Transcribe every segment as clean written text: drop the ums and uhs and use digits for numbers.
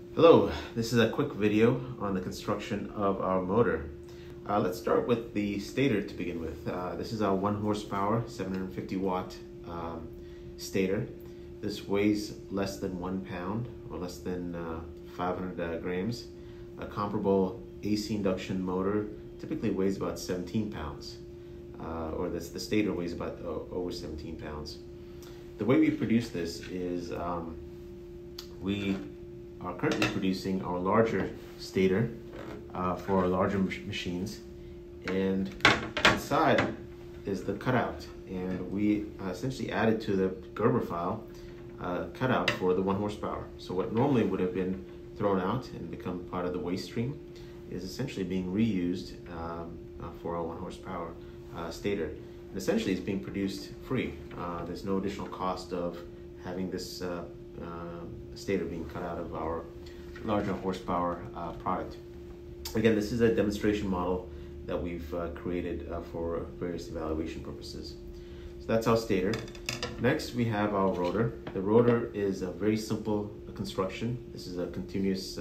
Hello, this is a quick video on the construction of our motor. Let's start with the stator to begin with. This is our 1 horsepower, 750 watt stator. This weighs less than 1 pound or less than 500 grams. A comparable AC induction motor typically weighs about 17 pounds, or the stator weighs about over 17 pounds. The way we produce this is we are currently producing our larger stator for our larger machines, and inside is the cutout, and we essentially added to the Gerber file cutout for the 1 horsepower. So what normally would have been thrown out and become part of the waste stream is essentially being reused for our 1 horsepower stator. And essentially it's being produced free. There's no additional cost of having this stator being cut out of our larger horsepower product. Again, this is a demonstration model that we've created for various evaluation purposes. So that's our stator. Next, we have our rotor. The rotor is a very simple construction. This is a continuous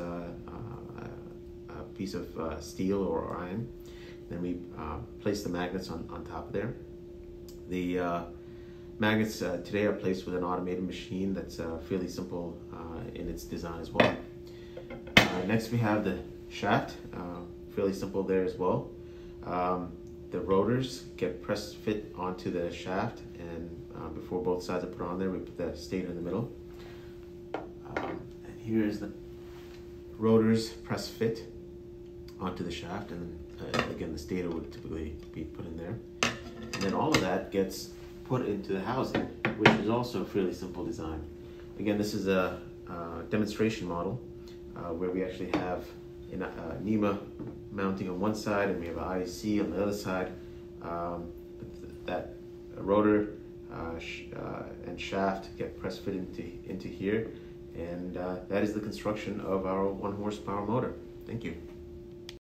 piece of steel or iron. Then we place the magnets on top of there. The magnets today are placed with an automated machine that's fairly simple in its design as well. Next we have the shaft, fairly simple there as well. The rotors get press fit onto the shaft, and before both sides are put on there, we put the stator in the middle. And here is the rotors press fit onto the shaft, and again the stator would typically be put in there. And then all of that gets put into the housing, which is also a fairly simple design. Again, this is a demonstration model where we actually have a NEMA mounting on one side, and we have an IEC on the other side. That rotor and shaft get press fit into here, and that is the construction of our 1 horsepower motor. Thank you.